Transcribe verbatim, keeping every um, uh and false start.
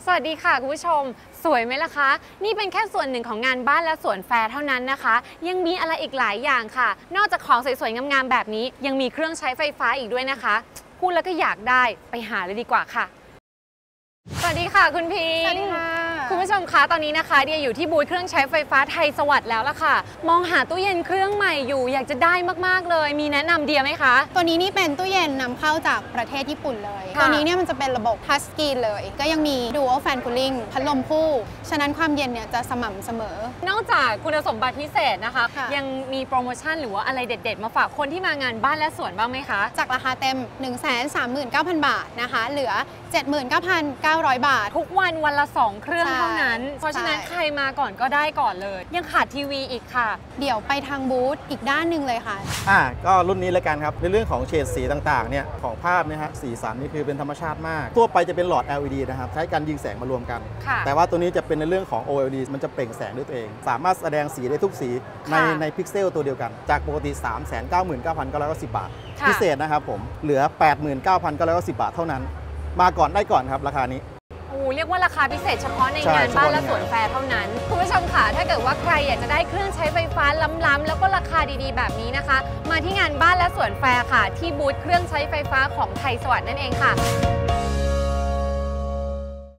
สวัสดีค่ะคุณผู้ชมสวยไหมล่ะคะนี่เป็นแค่ส่วนหนึ่งของงานบ้านและสวนแฟร์เท่านั้นนะคะยังมีอะไรอีกหลายอย่างค่ะนอกจากของสวยๆงามๆแบบนี้ยังมีเครื่องใช้ไฟฟ้าอีกด้วยนะคะพูดแล้วก็อยากได้ไปหาเลยดีกว่าค่ะสวัสดีค่ะคุณพิงสวัสดีค่ะคุณผู้ชมคะตอนนี้นะคะเดียอยู่ที่บูธเครื่องใช้ไฟฟ้าไทยสวัสดิ์แล้วล่ะค่ะมองหาตู้เย็นเครื่องใหม่อยู่อยากจะได้มากๆเลยมีแนะนำเดียไหมคะตัวนี้นี่เป็นตู้เย็นนำเข้าจากประเทศญี่ปุ่นเลยตัวนี้เนี่ยมันจะเป็นระบบทัชสกรีนเลยก็ยังมี Dual Fan Cooling พัดลมคู่ฉะนั้นความเย็นเนี่ยจะสม่ำเสมอนอกจากคุณสมบัติพิเศษนะคะะยังมีโปรโมชั่นหรือว่าอะไรเด็ดๆมาฝากคนที่มางานบ้านและสวนบ้างไหมคะจากราคาเต็ม หนึ่งแสนสามหมื่นเก้าพัน บาทนะคะเหลือ เจ็ดหมื่นเก้าพันเก้าร้อย บาททุกวันวันละสองเครื่องเท่านั้นเพราะฉะนั้นใครมาก่อนก็ได้ก่อนเลยยังขาดทีวีอีกค่ะเดี๋ยวไปทางบูธอีกด้านหนึ่งเลยค่ะอ่าก็รุ่นนี้เลยกันครับในเรื่องของเฉดสีต่างๆเนี่ยของภาพเนี่ยฮะสีสันนี่คือเป็นธรรมชาติมากทั่วไปจะเป็นหลอด แอล อี ดี นะครับใช้การยิงแสงมารวมกันแต่ว่าตัวนี้จะเป็นในเรื่องของ โอ แอล ดี มันจะเปล่งแสงด้วยตัวเองสามารถแสดงสีได้ทุกสีในในพิกเซลตัวเดียวกันจากปกติ สามแสนเก้าหมื่นเก้าพันเก้าร้อยเก้าสิบ บาทพิเศษนะครับผมเหลือ แปดหมื่นเก้าพันเก้าร้อยเก้าสิบ บาทเท่านั้นมาก่อนได้ก่อนครับราคานี้โอ้เรียกว่าราคาพิเศษเฉพาะในงานบ้านและสวนแฟร์เท่านั้นคุณผู้ชมค่ะถ้าเกิดว่าใครอยากจะได้เครื่องใช้ไฟฟ้าล้ำๆแล้วก็ราคาดีๆแบบนี้นะคะมาที่งานบ้านและสวนแฟร์ค่ะที่บูธเครื่องใช้ไฟฟ้าของไทยสวัสดิ์นั่นเองค่ะ